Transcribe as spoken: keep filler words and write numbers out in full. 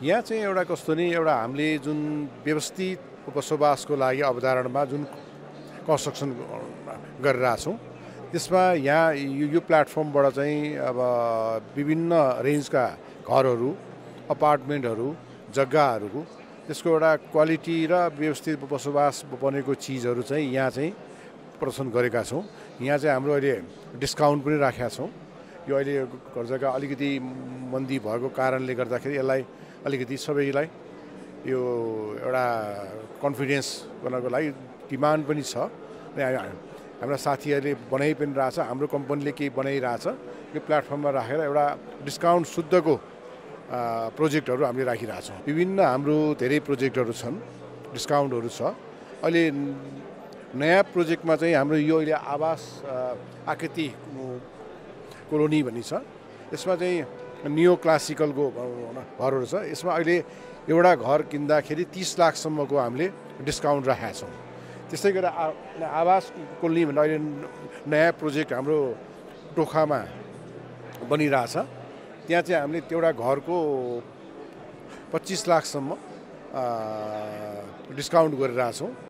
यहाँ चाहिँ एउटा कस्तो नि एउटा हामीले जुन व्यवस्थित बसोबासको लागि अवधारणामा जुन कन्स्ट्रक्सन गरिरहेछौँ त्यसमा यहाँ यो यो प्लेटफर्मबाट चाहिँ अब विभिन्न रेन्जका घरहरू अपार्टमेन्टहरू जग्गाहरूको त्यसको एउटा क्वालिटी र व्यवस्थित बसोबास बनेको चिजहरू चाहिँ यहाँ चाहिँ प्रदर्शन गरेका छौँ। यहाँ चाहिँ हाम्रो अहिले डिस्काउन्ट पनि राखेका छौँ। यो अहिले घर जग्गा अलिकति मन्दी भएको कारणले गर्दाखेरि यसलाई अलिकति सबैलाई यो एउटा कन्फिडेन्स गर्नको लागि डिमान्ड पनि छ। हाम्रा साथीहरूले बनाइ पनि रहेछ, हाम्रो कम्पनीले केही बनाइरहेछ। यो प्लेटफर्ममा राखेर एउटा डिस्काउन्ट शुद्धको प्रोजेक्टहरू हामीले राखिरहेछौँ। विभिन्न हाम्रो धेरै प्रोजेक्टहरू छन्, डिस्काउन्टहरू छ। अहिले नयाँ प्रोजेक्टमा चाहिँ हाम्रो यो अहिले आवास आकृति कोलोनी भन्ने छ। यसमा चाहिँ नियो क्लासिकलको घरहरू छ। यसमा अहिले एउटा घर किन्दाखेरि तीस लाखसम्मको हामीले डिस्काउन्ट राखेका छौँ। त्यस्तै गरेर आवास कोलोनी भन्दा अहिले नयाँ प्रोजेक्ट हाम्रो टोखामा बनिरहेछ। त्यहाँ चाहिँ हामीले एउटा घरको पच्चिस लाखसम्म डिस्काउन्ट गरिरहेछौँ।